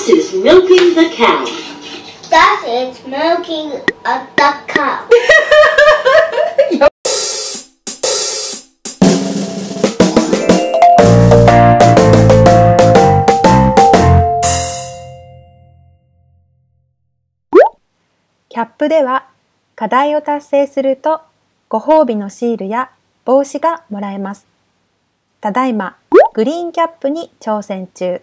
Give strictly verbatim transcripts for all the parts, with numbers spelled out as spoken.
Gus is milking the cow. Gus is milking a the cow. キャップでは課題を達成するとご褒美のシールや帽子がもらえます。ただいまグリーンキャップに挑戦中。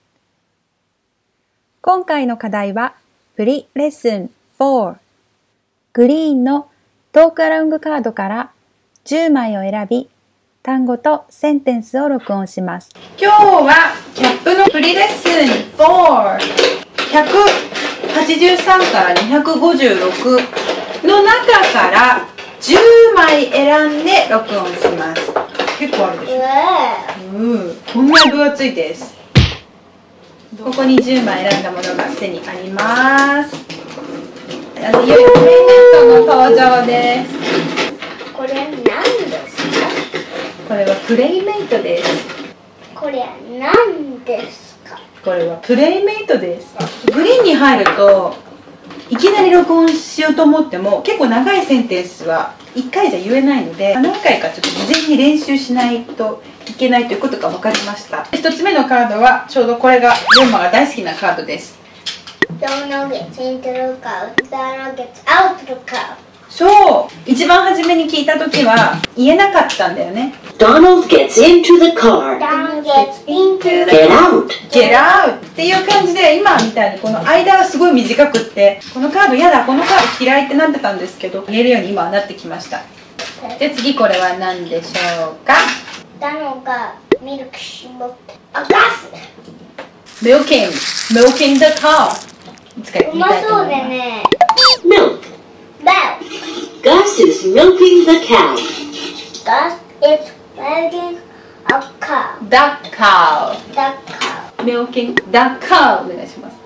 今回の課題はプリレッスンよん。グリーンのトークアラウングカードからじゅうまいを選び、単語とセンテンスを録音します。 今日はキャップのプリレッスンよん。ひゃくはちじゅうさんからにひゃくごじゅうろくの中からじゅうまい選んで録音します。結構あるでしょ。うん、こんな分厚いです。ここにじゅうまい選んだものがすでにあります。あのいよいよプレイメイトの登場です。 これ何ですか？ これはプレイメイトです。 これ何ですか？ これはプレイメイトです。グリーンに入るといきなり録音しようと思っても結構長いセンテンスはいっかいじゃ言えないので、何回かちょっと事前に練習しないといけないということが分かりました。ひとつめのカードはちょうどこれがロンマが大好きなカードです。 Donald gets into the cow. Donald gets out the cow. そう、一番初めに聞いた時は言えなかったんだよね。 Donald gets into the car. Donald gets into the Get out. Get out っていう感じで、今みたいにこの間がすごい短くって、このカードやだ、このカード嫌いってなってたんですけど、言えるように今はなってきました。で、次これは何でしょうか？ Donald がミルク絞ってあ、ガス Milking Milking the cow。 うまそうでね。 Milk. Milk. Gus is milking the cow. Gus is milking a cow. The cow The cow. Milking the cow お願いします。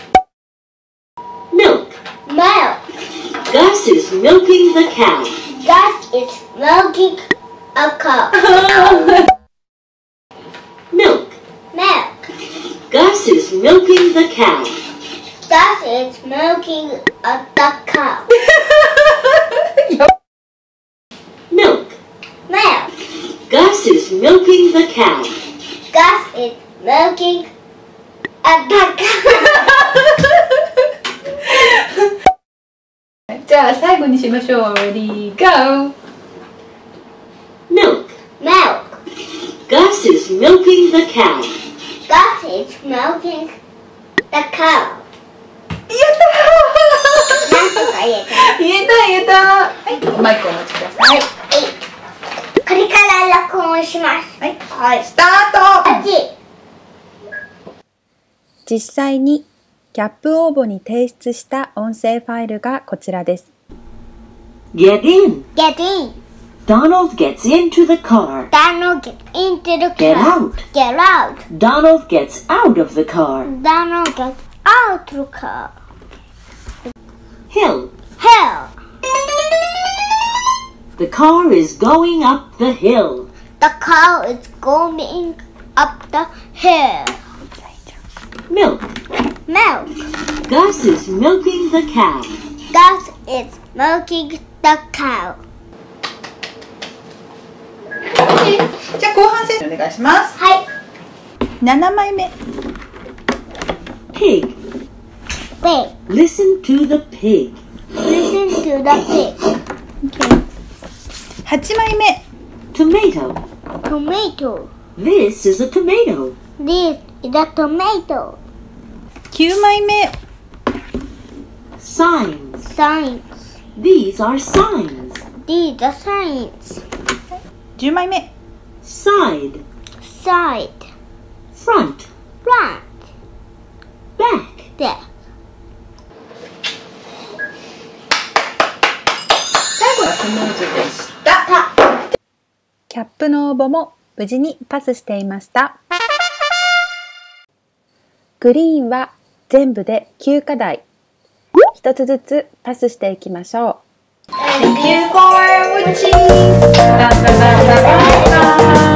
Milk. Milk. Gus is milking the cow. Gus is milking a cow. Milk. Milk. Gus is milking the cow. Gus is milking a the cow. Milk. Milk. Gus is milking the cow. Gus is milking a the cow. じゃあ最後にしましょう。Ready, go! Milk. Milk. Gus is milking the cow. Gus is milking the cow. なんとか言えた。 言えた言えた。はい、マイクをお持ちください。 これから録音します。 はい、はい、スタート。 あっち。 実際にキャップ応募に提出した音声ファイルがこちらです。 Get in. Get in. Donald gets into the car. Donald gets into the car. Get out. Get out. Donald gets out of the car. Donald gets out the car. Hill. Hill. The car is going up the hill. The car is going up the hill. Milk. Milk. Gus is milking the cow. Gus is milking the cow. じゃあ後半戦お願いします。 はい。 ななまいめ。 Pig. Pig. Listen to the pig. Listen to the pig. はちまいめ。 Tomato. Tomato. This is a tomato. This is a tomato. きゅうまいめ。 Signs. Signs. These are signs. These are signs. じゅうまいめ。 Side. Side. Front. Front. Back. Back. 最後はスムーズでした。 キャップの応募も無事にパスしていました。グリーンは全部できゅうかだい。一つずつパスしていきましょう。 Thank you for watching. Bye bye bye bye bye.